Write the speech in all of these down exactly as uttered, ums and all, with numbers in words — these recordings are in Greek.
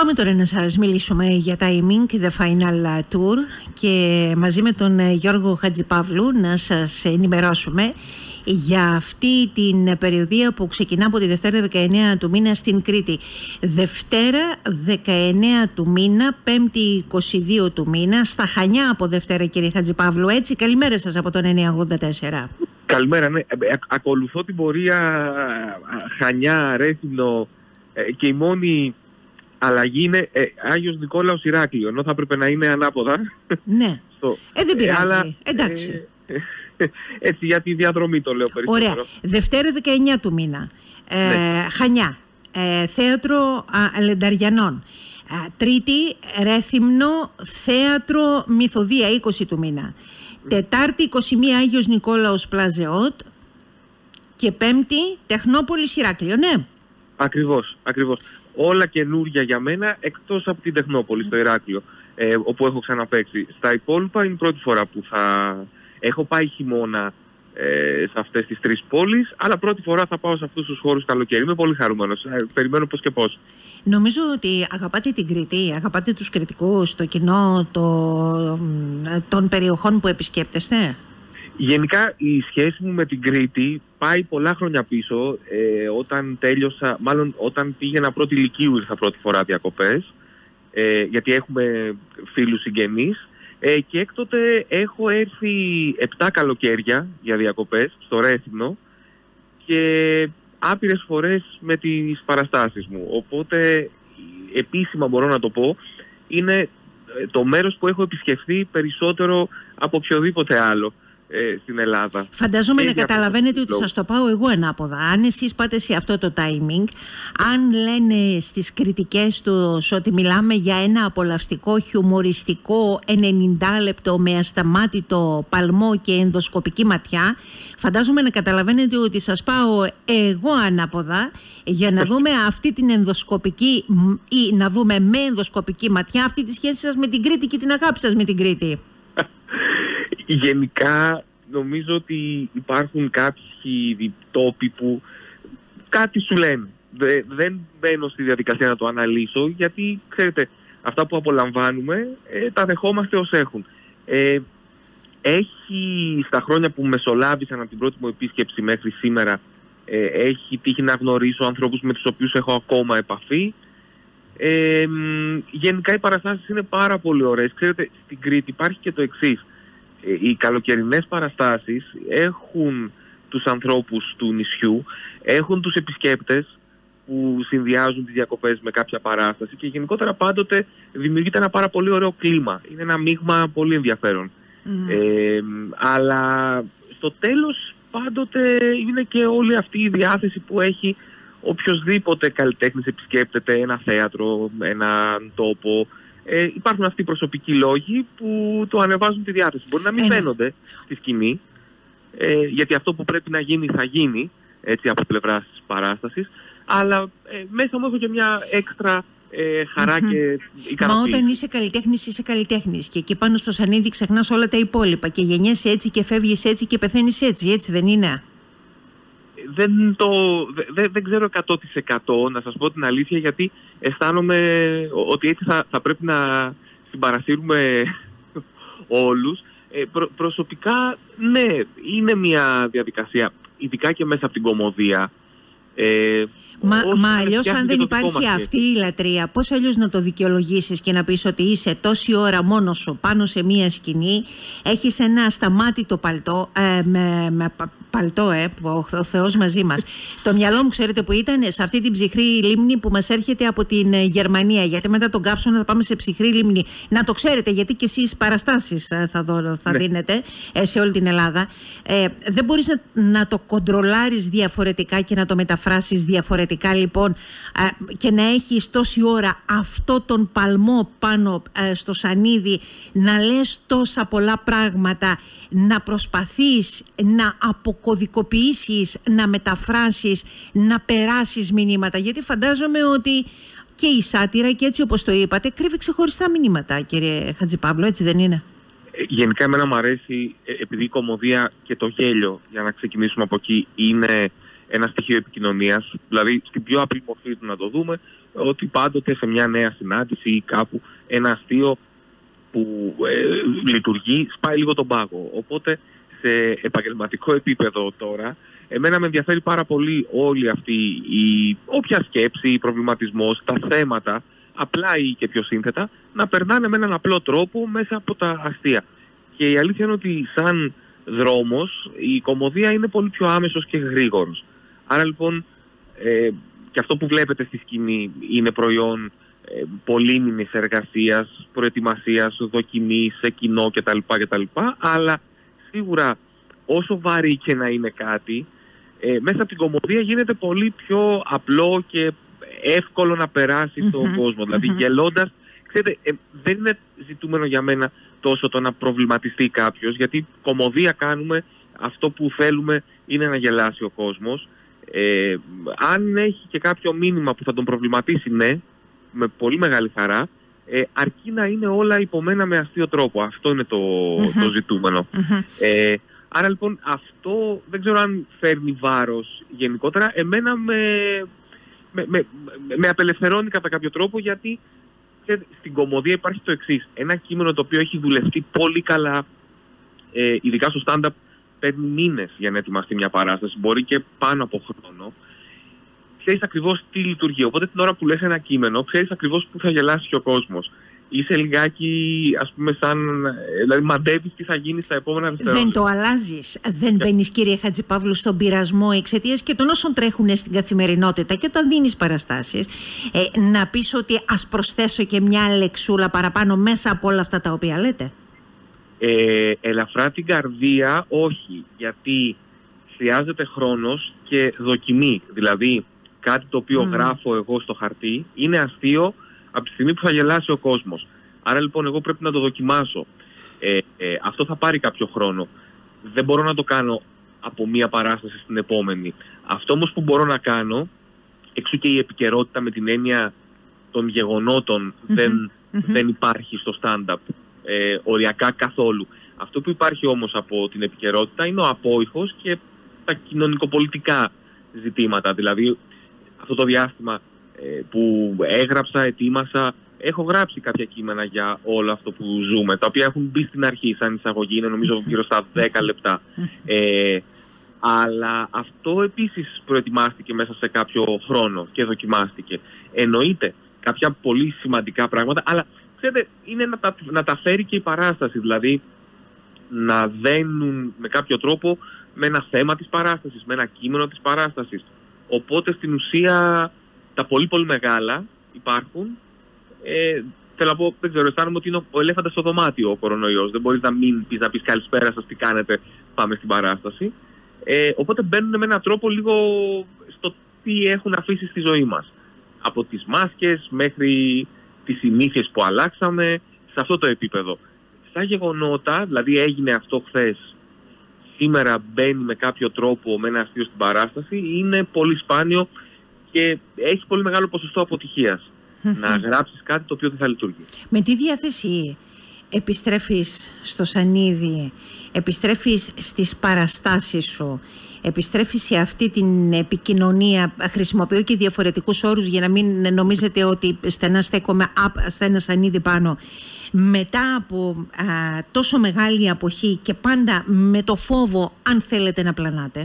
Πάμε τώρα να σας μιλήσουμε για τα timing, The Final Tour, και μαζί με τον Γιώργο Χατζηπαύλου να σας ενημερώσουμε για αυτή την περιοδία που ξεκινά από τη Δευτέρα δεκαεννέα του μήνα στην Κρήτη. Δευτέρα δεκαεννέα του μήνα, Πέμπτη είκοσι δύο του μήνα, στα Χανιά από Δευτέρα, κύριε Χατζηπαύλου. Έτσι, καλημέρα σας από τον εννιακόσια ογδόντα τέσσερα. Καλημέρα, ναι. Ακολουθώ την πορεία Χανιά, Ρέθυμνο και η μόνη αλλαγή είναι ε, Άγιος Νικόλαος Ηράκλειο, ενώ θα έπρεπε να είναι ανάποδα. Ναι, Στο... ε, δεν πειράζει, ε, αλλά, εντάξει. Ε, έτσι για τη διαδρομή το λέω περισσότερο. Ωραία, Δευτέρα δεκαεννέα του μήνα, ε, ναι. Χανιά, ε, Θέατρο α, Λενταριανών. ε, Τρίτη, Ρέθυμνο, Θέατρο Μυθοδία, είκοσι του μήνα. Mm. Τετάρτη, είκοσι μία, Άγιος Νικόλαος Πλαζεότ. Και Πέμπτη, Τεχνόπολης Ηράκλειο, ναι. Ακριβώς, ακριβώς. Όλα καινούργια για μένα, εκτός από την Τεχνόπολη, στο Ηράκλειο, ε, όπου έχω ξαναπαίξει. Στα υπόλοιπα είναι η πρώτη φορά που θα έχω πάει χειμώνα ε, σε αυτές τις τρεις πόλεις, αλλά πρώτη φορά θα πάω σε αυτούς τους χώρους καλοκαίρι. Είμαι πολύ χαρούμενος. Ε, περιμένω πώς και πώς. Νομίζω ότι αγαπάτε την Κρήτη, αγαπάτε τους κριτικούς, το κοινό το, των περιοχών που επισκέπτεστε. Γενικά η σχέση μου με την Κρήτη πάει πολλά χρόνια πίσω. ε, όταν τέλειωσα, μάλλον όταν πήγαινα πρώτη λυκείου ήρθα πρώτη φορά διακοπές, ε, γιατί έχουμε φίλους συγγενείς, ε, και έκτοτε έχω έρθει επτά καλοκαίρια για διακοπές στο Ρέθυμνο και άπειρες φορές με τις παραστάσεις μου. Οπότε επίσημα μπορώ να το πω, είναι το μέρος που έχω επισκεφθεί περισσότερο από οποιοδήποτε άλλο στην Ελλάδα. Φαντάζομαι να καταλαβαίνετε ότι σας το πάω εγώ ανάποδα. Αν εσείς πάτε σε αυτό το timing, αν λένε στις κριτικές τους ότι μιλάμε για ένα απολαυστικό, χιουμοριστικό ενενήντα λεπτό με ασταμάτητο παλμό και ενδοσκοπική ματιά, φαντάζομαι να καταλαβαίνετε ότι σας πάω εγώ ανάποδα για να δούμε αυτή την ενδοσκοπική ή να δούμε με ενδοσκοπική ματιά αυτή τη σχέση σας με την Κρήτη και την αγάπη σας με την Κρήτη. Γενικά νομίζω ότι υπάρχουν κάποιοι τόποι που κάτι σου λένε. Δε, δεν μπαίνω στη διαδικασία να το αναλύσω, γιατί ξέρετε, αυτά που απολαμβάνουμε ε, τα δεχόμαστε ως έχουν. Ε, έχει στα χρόνια που μεσολάβησαν από την πρώτη μου επίσκεψη μέχρι σήμερα, ε, έχει τύχει να γνωρίσω ανθρώπους με τους οποίους έχω ακόμα επαφή. Ε, γενικά οι παραστάσεις είναι πάρα πολύ ωραίες. Ξέρετε, στην Κρήτη υπάρχει και το εξής. Οι καλοκαιρινές παραστάσεις έχουν τους ανθρώπους του νησιού, έχουν τους επισκέπτες που συνδυάζουν τις διακοπές με κάποια παράσταση και γενικότερα πάντοτε δημιουργείται ένα πάρα πολύ ωραίο κλίμα. Είναι ένα μείγμα πολύ ενδιαφέρον. Mm. Ε, αλλά στο τέλος πάντοτε είναι και όλη αυτή η διάθεση που έχει οποιοσδήποτε καλλιτέχνης επισκέπτεται ένα θέατρο, έναν τόπο. Ε, υπάρχουν αυτοί οι προσωπικοί λόγοι που το ανεβάζουν τη διάθεση. Μπορεί να μην φαίνονται στη σκηνή, ε, γιατί αυτό που πρέπει να γίνει θα γίνει, έτσι, από πλευράς της παράστασης, αλλά ε, μέσα μου έχω και μια έξτρα ε, χαρά mm-hmm. και ικανοποίηση. Μα όταν είσαι καλλιτέχνης, είσαι καλλιτέχνης και εκεί πάνω στο σανίδι ξεχνάς όλα τα υπόλοιπα και γεννιέσαι έτσι και φεύγεις έτσι και πεθαίνεις έτσι, έτσι δεν είναι? Δεν, το, δε, δεν ξέρω εκατό τοις εκατό να σας πω την αλήθεια, γιατί αισθάνομαι ότι έτσι θα, θα πρέπει να συμπαρασύρουμε όλους. Ε, προ, προσωπικά, ναι, είναι μια διαδικασία, ειδικά και μέσα από την κωμωδία. Ε, Μα, μα αλλιώς αν δεν υπάρχει αυτή η λατρεία, πώς αλλιώς να το δικαιολογήσεις και να πεις ότι είσαι τόση ώρα μόνος σου πάνω σε μία σκηνή, έχεις ένα ασταμάτητο παλτό, ε, με, με παλτό, ε, ο, ο Θεός μαζί μας. Το μυαλό μου ξέρετε που ήταν? Σε αυτή την ψυχρή λίμνη που μας έρχεται από την ε, Γερμανία, γιατί μετά τον Καύσωνα θα πάμε σε ψυχρή λίμνη. Να το ξέρετε, γιατί και εσείς παραστάσεις ε, θα, δω, θα ναι. δίνετε ε, σε όλη την Ελλάδα. Ε, δεν μπορείς να, να το κοντρολάρεις διαφορετικά και να το μεταφράσεις διαφορετικά. Λοιπόν, και να έχεις τόση ώρα αυτό τον παλμό πάνω στο σανίδι, να λες τόσα πολλά πράγματα, να προσπαθείς να αποκωδικοποιήσεις, να μεταφράσεις, να περάσεις μηνύματα, γιατί φαντάζομαι ότι και η σάτυρα, και έτσι όπως το είπατε, κρύβει ξεχωριστά μηνύματα, κύριε Χατζηπαύλου, έτσι δεν είναι? Γενικά εμένα μου αρέσει, επειδή η κωμωδία και το γέλιο, για να ξεκινήσουμε από εκεί, είναι ένα στοιχείο επικοινωνίας, δηλαδή στην πιο απλή μορφή του να το δούμε, ότι πάντοτε σε μια νέα συνάντηση ή κάπου ένα αστείο που ε, λειτουργεί σπάει λίγο τον πάγο. Οπότε σε επαγγελματικό επίπεδο τώρα, εμένα με ενδιαφέρει πάρα πολύ όλη αυτή η όποια σκέψη, η προβληματισμός, τα θέματα, απλά ή και πιο σύνθετα, να περνάνε με έναν απλό τρόπο μέσα από τα αστεία. Και η αλήθεια είναι ότι σαν δρόμος η κωμωδία είναι πολύ πιο άμεσος και γρήγορος. Άρα λοιπόν ε, και αυτό που βλέπετε στη σκηνή είναι προϊόν ε, πολύμηνης εργασίας, προετοιμασίας, δοκιμής σε κοινό κτλ, κτλ. Αλλά σίγουρα όσο βαρύ και να είναι κάτι, ε, μέσα από την κωμωδία γίνεται πολύ πιο απλό και εύκολο να περάσει στον mm-hmm. κόσμο. Δηλαδή mm-hmm. γελώντας, ξέρετε, ε, δεν είναι ζητούμενο για μένα τόσο το να προβληματιστεί κάποιος, γιατί κωμωδία κάνουμε, αυτό που θέλουμε είναι να γελάσει ο κόσμος. Ε, αν έχει και κάποιο μήνυμα που θα τον προβληματίσει, ναι, με πολύ μεγάλη χαρά, ε, αρκεί να είναι όλα υπομένα με αστείο τρόπο. Αυτό είναι το, mm-hmm. το ζητούμενο. Mm-hmm. Ε, άρα λοιπόν αυτό δεν ξέρω αν φέρνει βάρος γενικότερα. Εμένα με, με, με, με απελευθερώνει κατά κάποιο τρόπο, γιατί στην κωμωδία υπάρχει το εξής. Ένα κείμενο το οποίο έχει δουλευτεί πολύ καλά, ε, ειδικά στο stand-up, παίρνει μήνες για να ετοιμαστεί μια παράσταση, μπορεί και πάνω από χρόνο. Ξέρεις ακριβώς τι λειτουργεί. Οπότε την ώρα που λες ένα κείμενο, ξέρεις ακριβώς που θα γελάσει και ο κόσμος. Είσαι λιγάκι, ας πούμε, σαν. Δηλαδή, μαντεύεις τι θα γίνει στα επόμενα δευτερόλεπτα. Δεν το αλλάζεις. Δεν yeah. μπαίνεις, κύριε Χατζηπαύλου, στον πειρασμό εξαιτίας και των όσων τρέχουν στην καθημερινότητα και όταν δίνεις παραστάσεις, ε, να πεις ότι ας προσθέσω και μια λεξούλα παραπάνω μέσα από όλα αυτά τα οποία λέτε. Ε, ελαφρά την καρδία, όχι. Γιατί χρειάζεται χρόνος και δοκιμή. Δηλαδή, κάτι το οποίο mm. γράφω εγώ στο χαρτί είναι αστείο από τη στιγμή που θα γελάσει ο κόσμος. Άρα λοιπόν εγώ πρέπει να το δοκιμάσω. Ε, ε, αυτό θα πάρει κάποιο χρόνο. Δεν μπορώ να το κάνω από μία παράσταση στην επόμενη. Αυτό όμως που μπορώ να κάνω, εξού και η επικαιρότητα με την έννοια των γεγονότων mm-hmm. Δεν, mm-hmm. δεν υπάρχει στο stand-up ε, οριακά καθόλου. Αυτό που υπάρχει όμως από την επικαιρότητα είναι ο απόϊχος και τα κοινωνικοπολιτικά ζητήματα. Δηλαδή αυτό το διάστημα που έγραψα, ετοίμασα, έχω γράψει κάποια κείμενα για όλο αυτό που ζούμε, τα οποία έχουν μπει στην αρχή σαν εισαγωγή, είναι νομίζω γύρω στα δέκα λεπτά. Ε, αλλά αυτό επίσης προετοιμάστηκε μέσα σε κάποιο χρόνο και δοκιμάστηκε. Εννοείται κάποια πολύ σημαντικά πράγματα, αλλά ξέρετε, είναι να τα, να τα φέρει και η παράσταση, δηλαδή να δένουν με κάποιο τρόπο με ένα θέμα της παράστασης, με ένα κείμενο της παράστασης. Οπότε στην ουσία τα πολύ πολύ μεγάλα υπάρχουν. Ε, θέλω να πω, δεν ξέρω, αισθάνομαι ότι είναι ο ελέφαντας στο δωμάτιο ο κορονοϊός. Δεν μπορείς να μην πεις, να πεις καλησπέρα σας, τι κάνετε, πάμε στην παράσταση. Ε, οπότε μπαίνουν με έναν τρόπο λίγο στο τι έχουν αφήσει στη ζωή μας. Από τις μάσκες μέχρι τις συνήθειες που αλλάξαμε, σε αυτό το επίπεδο. Στα γεγονότα, δηλαδή έγινε αυτό χθες, σήμερα μπαίνει με κάποιο τρόπο με ένα αστείο στην παράσταση, είναι πολύ σπάνιο και έχει πολύ μεγάλο ποσοστό αποτυχίας. Να γράψεις κάτι το οποίο δεν θα λειτουργεί. Με τι διάθεση επιστρέφεις στο σανίδι, επιστρέφεις στις παραστάσεις σου, επιστρέφεις σε αυτή την επικοινωνία? Χρησιμοποιώ και διαφορετικούς όρους για να μην νομίζετε ότι στενά στέκομαι σε ένα σανίδι πάνω. Μετά από α, τόσο μεγάλη αποχή και πάντα με το φόβο, αν θέλετε να πλανάτε.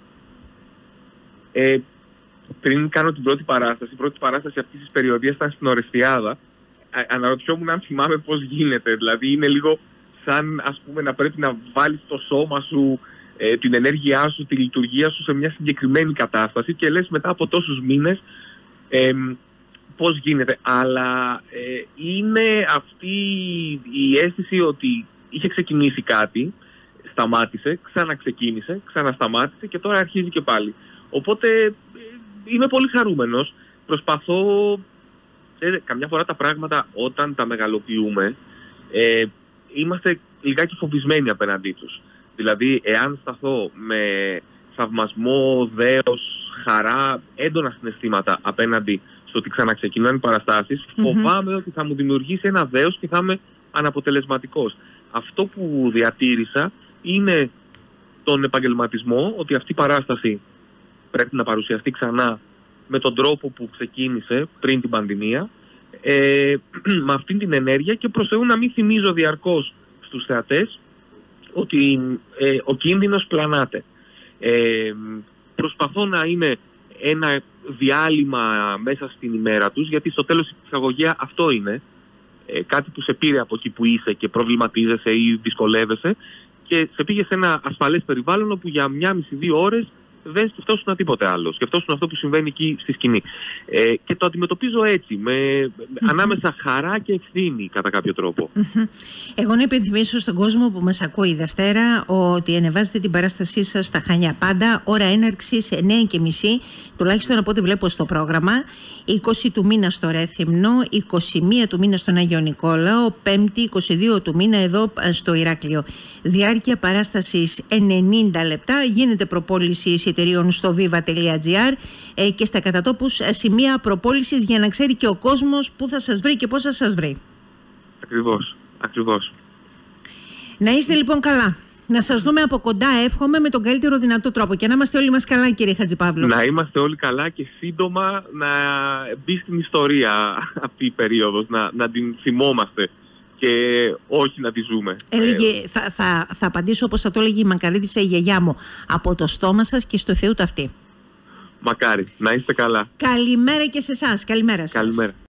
Ε, πριν κάνω την πρώτη παράσταση, η πρώτη παράσταση αυτής της περιοδίας ήταν στην Ορεστιάδα. Αναρωτιόμουν αν θυμάμαι πώς γίνεται. Δηλαδή είναι λίγο σαν, ας πούμε, να πρέπει να βάλεις το σώμα σου, ε, την ενέργειά σου, τη λειτουργία σου σε μια συγκεκριμένη κατάσταση και λες μετά από τόσους μήνες ε, πώς γίνεται. Αλλά ε, είναι αυτή η αίσθηση ότι είχε ξεκινήσει κάτι, σταμάτησε, ξαναξεκίνησε, ξανασταμάτησε και τώρα αρχίζει και πάλι. Οπότε είμαι πολύ χαρούμενος. Προσπαθώ, ξέρετε, καμιά φορά τα πράγματα όταν τα μεγαλοποιούμε ε, είμαστε λιγάκι φοβισμένοι απέναντί τους. Δηλαδή, εάν σταθώ με θαυμασμό, δέος, χαρά, έντονα συναισθήματα απέναντι στο ότι ξαναξεκινάνε οι παραστάσεις, mm-hmm. φοβάμαι ότι θα μου δημιουργήσει ένα δέος και θα είμαι αναποτελεσματικός. Αυτό που διατήρησα είναι τον επαγγελματισμό, ότι αυτή η παράσταση πρέπει να παρουσιαστεί ξανά με τον τρόπο που ξεκίνησε πριν την πανδημία, ε, με αυτή την ενέργεια, και προσπαθώ να μην θυμίζω διαρκώς στους θεατές ότι ε, ο κίνδυνος πλανάται. Ε, προσπαθώ να είναι ένα διάλειμμα μέσα στην ημέρα τους, γιατί στο τέλος η ψυχαγωγία αυτό είναι, ε, κάτι που σε πήρε από εκεί που είσαι και προβληματίζεσαι ή δυσκολεύεσαι και σε πήγε σε ένα ασφαλές περιβάλλον όπου για μια μισή δύο ώρες δεν σκεφτόσουν τίποτε άλλο. Σκεφτόσουν αυτό που συμβαίνει εκεί στη σκηνή. Ε, και το αντιμετωπίζω έτσι, με, mm-hmm. ανάμεσα χαρά και ευθύνη κατά κάποιο τρόπο. Mm-hmm. Εγώ να υπενθυμίσω στον κόσμο που μας ακούει Δευτέρα ότι ανεβάζετε την παράστασή σας στα Χανιά. Πάντα ώρα έναρξης εννιά και μισή, τουλάχιστον από ό,τι βλέπω στο πρόγραμμα. είκοσι του μήνα στο Ρέθυμνο, είκοσι μία του μήνα στον Αγιο Νικόλαο, πέμπτη είκοσι δύο του μήνα εδώ στο Ηράκλειο. Διάρκεια παράστασης ενενήντα λεπτά. Γίνεται προπόληση εισιτηρίων στο viva τελεία gr ε, και στα κατατόπους σημεία προπόλησης για να ξέρει και ο κόσμος πού θα σας βρει και πώς θα σας βρει. Ακριβώς, ακριβώς. Να είστε λοιπόν καλά. Να σας δούμε από κοντά, εύχομαι, με τον καλύτερο δυνατό τρόπο. Και να είμαστε όλοι μας καλά, κύριε Χατζηπαύλου. Να είμαστε όλοι καλά και σύντομα να μπει στην ιστορία αυτή η περίοδος, να, να την θυμόμαστε και όχι να τη ζούμε. Έλεγε, θα, θα, θα απαντήσω όπως θα το έλεγε η μακαρίτησα η γιαγιά μου. Από το στόμα σας και στο Θεού ταυτί. Μακάρι. Να είστε καλά. Καλημέρα και σε εσάς. Καλημέρα σας. Καλημέρα.